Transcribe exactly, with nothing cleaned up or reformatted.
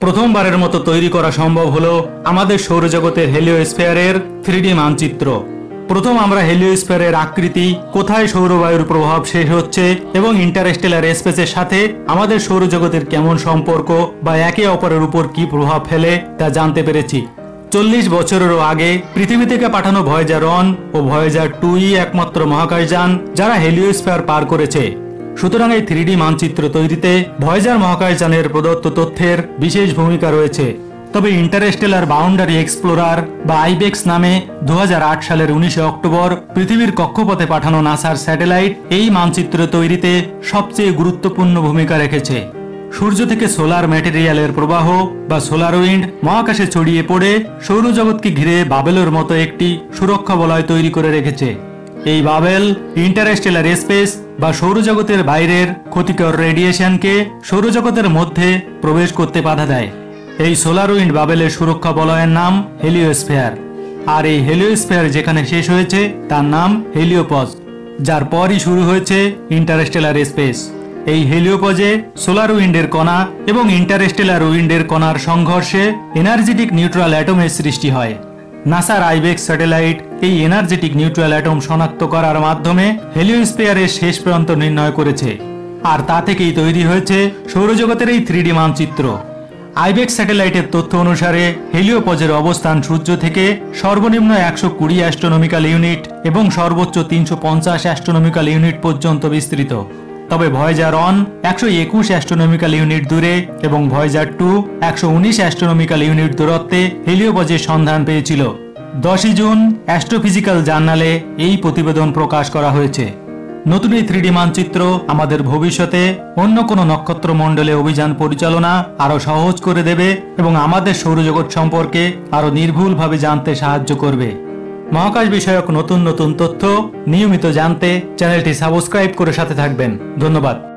প্রথমবারের মতো তৈরি করা সম্ভব হলো আমাদের সৌরজগতের হেলিওস্ফিয়ারের থ্রি ডি মানচিত্র। প্রথম আমরা হেলিওস্ফিয়ারের আকৃতি, কোথায় সৌরবায়ুর প্রভাব শেষ হচ্ছে এবং ইন্টারস্টেলার স্পেসের সাথে আমাদের সৌরজগতের কেমন সম্পর্ক বা একে অপরের উপর কি প্রভাব ফেলে তা জানতে পেরেছি। চল্লিশ বছরেরও আগে পৃথিবী থেকে পাঠানো ভয়েজার ওয়ান ও ভয়েজার টু ই একমাত্র মহাকাশযান যারা হেলিওস্ফিয়ার পার করেছে। সুতরাং এই থ্রি ডি মানচিত্র তৈরিতে ভয়েজার মহাকাশযানের প্রদত্ত তথ্যের বিশেষ ভূমিকা রয়েছে। তবে ইন্টারস্টেলার বাউন্ডারি এক্সপ্লোরার বা আইবেক্স নামে দু হাজার আট সালের উনিশে অক্টোবর পৃথিবীর কক্ষপথে পাঠানো নাসার স্যাটেলাইট এই মানচিত্র তৈরিতে সবচেয়ে গুরুত্বপূর্ণ ভূমিকা রেখেছে। সূর্য থেকে সোলার ম্যাটেরিয়ালের প্রবাহ বা সোলার উইন্ড মহাকাশে ছড়িয়ে পড়ে সৌরজগৎকে ঘিরে বাবেলের মতো একটি সুরক্ষা বলয় তৈরি করে রেখেছে। এই বাবেল ইন্টারস্টেলার স্পেস বা সৌরজগতের বাইরের ক্ষতিকর রেডিয়েশনকে সৌরজগতের মধ্যে প্রবেশ করতে বাধা দেয়। এই সোলার উইন্ড বাবেলের সুরক্ষা বলয়ের নাম হেলিওস্ফিয়ার। আর এই হেলিওস্ফিয়ার যেখানে শেষ হয়েছে তার নাম হেলিওপজ, যার পরই শুরু হয়েছে ইন্টারস্টেলার স্পেস। এই হেলিওপজে সোলার উইন্ডের কণা এবং ইন্টারস্টেলার উইন্ডের কণার সংঘর্ষে এনার্জেটিক নিউট্রাল অ্যাটমের সৃষ্টি হয়। নাসার আইবেক্স স্যাটেলাইট এই এনার্জেটিক নিউট্রাল অ্যাটম শনাক্ত করার মাধ্যমে হেলিওস্ফিয়ারের শেষ প্রান্ত নির্ণয় করেছে। আর তা থেকেই তৈরি হয়েছে সৌরজগতের এই থ্রি ডি মানচিত্র। আইবেক্স স্যাটেলাইটের তথ্য অনুসারে হেলিওপজের অবস্থান সূর্য থেকে সর্বনিম্ন একশো কুড়ি অ্যাস্ট্রোনমিক্যাল ইউনিট এবং সর্বোচ্চ তিনশো পঞ্চাশ অ্যাস্ট্রোনমিক্যাল ইউনিট পর্যন্ত বিস্তৃত। তবে ভয়েজার ওয়ান একশো একুশ অ্যাস্ট্রোনমিক্যাল ইউনিট দূরে এবং ভয়েজার টু একশো উনিশ অ্যাস্ট্রোনমিক্যাল ইউনিট দূরত্বে হেলিওপজের সন্ধান পেয়েছিল। দশই জুন অ্যাস্ট্রোফিজিক্যাল জার্নালে এই প্রতিবেদন প্রকাশ করা হয়েছে। নতুন এই থ্রি ডি মানচিত্র আমাদের ভবিষ্যতে অন্য কোনো নক্ষত্র মণ্ডলে অভিযান পরিচালনা আরো সহজ করে দেবে এবং আমাদের সৌরজগৎ সম্পর্কে আরো নির্ভুলভাবে জানতে সাহায্য করবে। মহাকাশ বিষয়ক নতুন নতুন তথ্য নিয়মিত জানতে চ্যানেলটি সাবস্ক্রাইব করে সাথে থাকবেন। ধন্যবাদ।